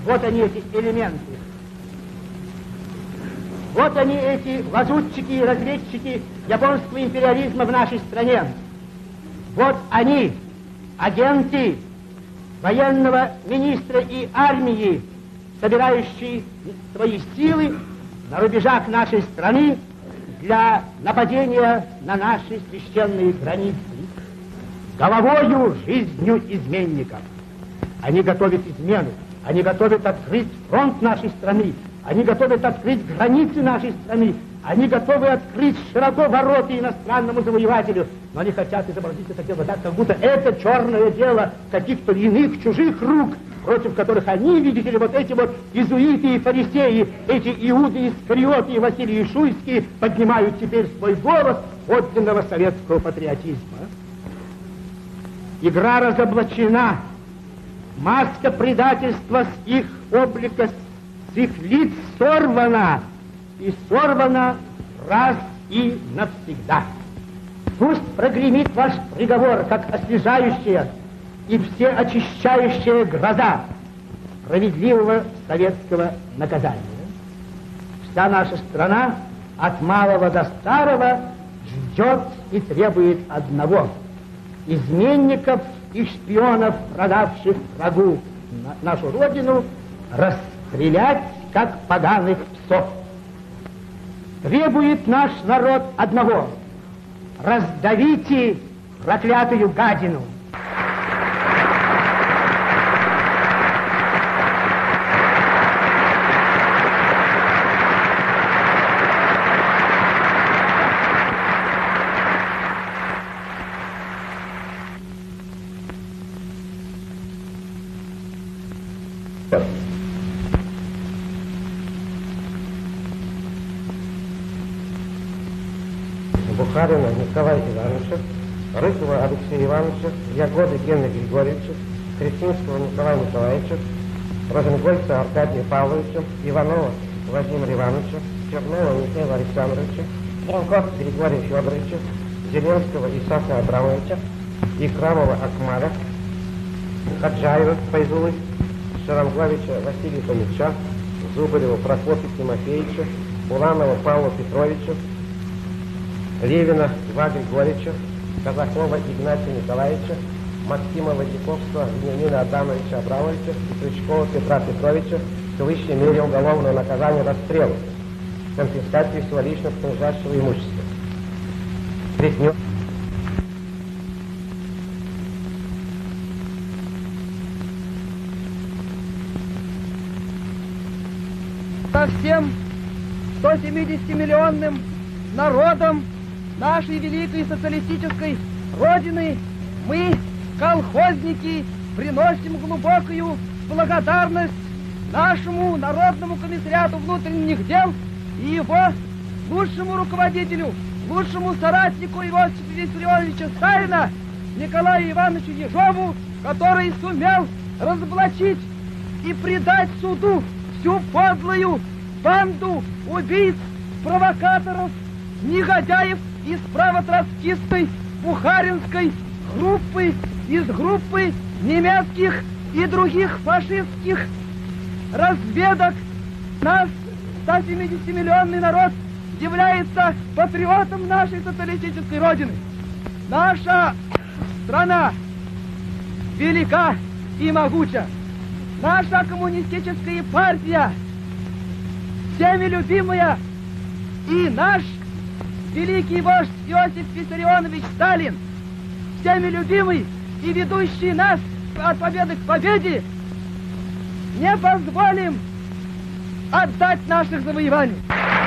Вот они, эти элементы. Вот они, эти лазутчики и разведчики японского империализма в нашей стране. Вот они, агенты военного министра и армии, собирающие свои силы на рубежах нашей страны для нападения на наши священные границы. Головою, жизнью изменников. Они готовят измену, они готовят открыть фронт нашей страны, они готовят открыть границы нашей страны, они готовы открыть широко ворота иностранному завоевателю, но они хотят изобразить это дело так, как будто это черное дело каких-то иных, чужих рук, против которых они, видите ли, вот эти вот иезуиты и фарисеи, эти Иуды Искариоты и Василий Шуйский поднимают теперь свой голос подлинного советского патриотизма. Игра разоблачена, маска предательства с их облика, с их лиц сорвана, и сорвана раз и навсегда. Пусть прогремит ваш приговор, как освежающая и всеочищающая гроза справедливого советского наказания. Вся наша страна от малого до старого ждет и требует одного: изменников и шпионов, продавших врагу нашу родину, расстрелять, как поганых псов. Требует наш народ одного: раздавите проклятую гадину. Бухарина Николая Ивановича, Рыкова Алексея Ивановича, Ягоды Геннадия Григорьевича, Крестинского Николая Николаевича, Розенгольца Аркадия Павловича, Иванова Владимира Ивановича, Чернова Михаила Александровича, Бронков Григория Федоровича, Зеленского Исаака Абрамовича, Икрамова Акмара, Хаджаева Файзулы, Шарамглавича Василия Фомича, Зубарева Прокопия Тимофеевича, Уланова Павла Петровича, Левина Льва Григорьевича, Казакова Игнатия Николаевича, Максимова Яковского Вениамина Адамовича Абрамовича и Крючкова Петра Петровича к высшей мере уголовного наказания расстрелу, конфискации всего лично принадлежащего имущества. Плетнев. Со всем 170-миллионным народом нашей великой социалистической Родины мы, колхозники, приносим глубокую благодарность нашему Народному комиссариату внутренних дел и его лучшему руководителю, лучшему соратнику Иосифа Виссарионовича Сталина Николаю Ивановичу Ежову, который сумел разоблачить и предать суду всю подлую банду убийц, провокаторов, негодяев из правотроцкистской бухаринской группы, из группы немецких и других фашистских разведок. Наш 170-миллионный народ является патриотом нашей социалистической Родины. Наша страна велика и могуча. Наша коммунистическая партия всеми любимая, и наш великий вождь Иосиф Виссарионович Сталин, всеми любимый и ведущий нас от победы к победе, не позволим отдать наших завоеваний.